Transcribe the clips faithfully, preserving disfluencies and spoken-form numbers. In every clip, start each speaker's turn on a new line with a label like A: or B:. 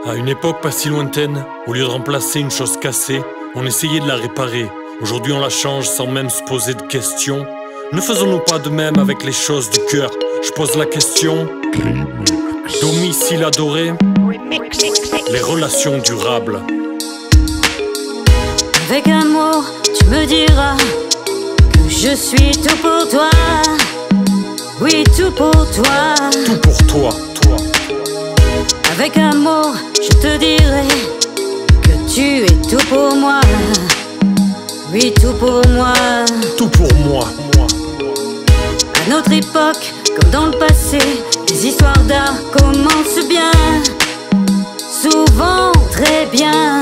A: À une époque pas si lointaine, au lieu de remplacer une chose cassée, on essayait de la réparer. Aujourd'hui on la change sans même se poser de questions. Ne faisons-nous pas de même avec les choses du cœur? Je pose la question. Domicile adoré, les relations durables.
B: Avec un mot, tu me diras que je suis tout pour toi. Oui, tout pour toi.
A: Tout pour toi, toi.
B: Avec un mot, je te dirai que tu es tout pour moi. Oui, tout pour moi.
A: Tout pour moi, moi.
B: À notre époque, comme dans le passé, les histoires d'art commencent bien, souvent très bien.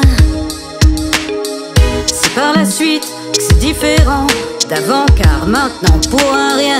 B: C'est par la suite que c'est différent d'avant, car maintenant pour un rien,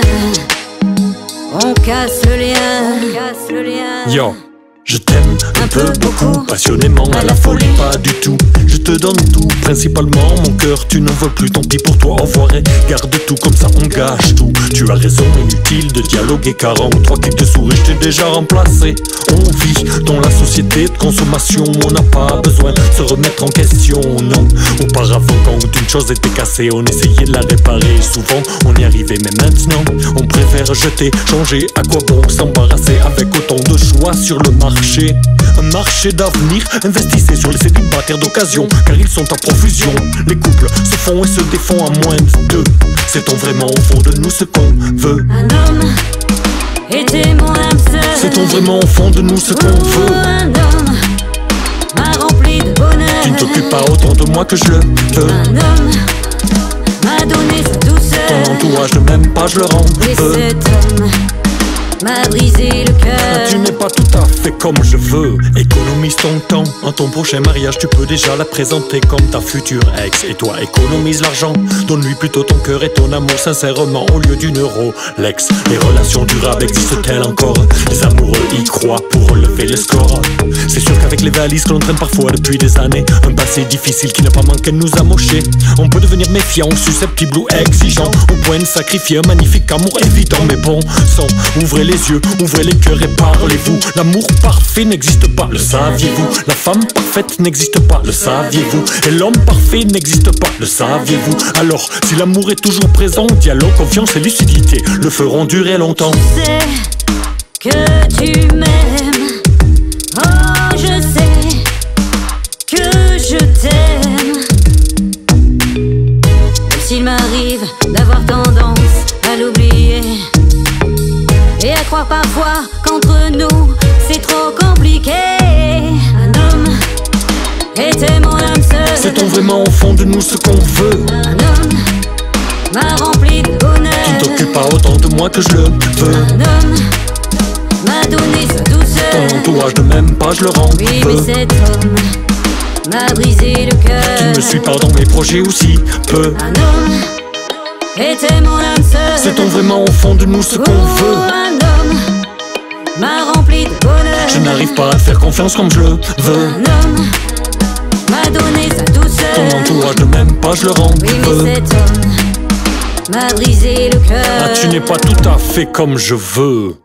B: on casse le lien. On casse le lien.
A: Yo. Je t'aime un peu, beaucoup, passionnément, à la folie, pas du tout. Je te donne tout, principalement mon cœur, tu n'en veux plus, tant pis pour toi, au revoir et garde tout, comme ça on gâche tout. Tu as raison, inutile de dialoguer, car en trois clics de souris, je t'ai déjà remplacé. On vit dans la société de consommation, on n'a pas besoin de se remettre en question, non. Auparavant, quand une chose était cassée, on essayait de la réparer, souvent on y arrivait, mais maintenant, on préfère jeter, changer, à quoi bon s'embarrasser avec autant de choix sur le marché. Un marché d'avenir, investissez sur les célibataires d'occasion, car ils sont à profusion. Les couples se font et se défont à moins de deux. Sait-on vraiment au fond de nous ce qu'on veut?
B: Un homme était mon âme sœur.
A: Sait-on vraiment au fond de nous ce qu'on veut?
B: Un homme m'a rempli de bonheur.
A: Tu ne t'occupes pas autant de moi que je le veux.
B: Un homme m'a donné sa douceur.
A: Ton entourage ne m'aime pas, je le rends
B: Et
A: peu.
B: cet homme m'a brisé le cœur.
A: Tu n'es pas tout à fait comme je veux. Économise ton temps. En ton prochain mariage, tu peux déjà la présenter comme ta future ex. Et toi, économise l'argent. Donne-lui plutôt ton cœur et ton amour sincèrement au lieu d'une Rolex. Les relations durables existent-elles encore? Les amoureux y croient pour relever le score. C'est sûr qu'avec les valises que l'on traîne parfois depuis des années, un passé difficile qui n'a pas manqué de nous amocher, on peut devenir méfiant, susceptible ou exigeant, au point de sacrifier un magnifique amour évident. Mais bon sang, ouvrez les yeux, ouvrez les cœurs et parlez-vous. L'amour parfait n'existe pas, le saviez-vous? La femme parfaite n'existe pas, le saviez-vous? Et l'homme parfait n'existe pas, le saviez-vous? Alors, si l'amour est toujours présent, dialogue, confiance et lucidité le feront durer longtemps.
B: Je sais que tu m'aimes. Oh, je sais que je t'aime. Même s'il m'arrive d'avoir tendance à l'oublier et à croire parfois qu'entre nous c'est trop compliqué. Un homme était mon âme sœur.
A: Sait-on vraiment au fond de nous ce qu'on veut?
B: Un homme m'a rempli de bonheur.
A: Tu ne t'occupes pas autant de moi que je le veux.
B: Un homme m'a donné sa douceur.
A: Ton entourage ne m'aime pas, je le rends
B: Oui,
A: peu.
B: mais cet homme m'a brisé le cœur.
A: Tu ne me suis pas dans mes projets aussi peu.
B: Un homme était mon âme sœur.
A: Sait-on vraiment au fond de nous ce qu'on
B: Oh,
A: veut?
B: un homme m'a rempli de bonheur.
A: Je n'arrive pas à te faire confiance comme je le veux.
B: Un homme m'a donné sa douceur.
A: Ton entourage ne m'aime pas, je le rends
B: Oui,
A: peu.
B: mais cet homme m'a brisé le cœur.
A: Ah, tu n'es pas tout à fait comme je veux.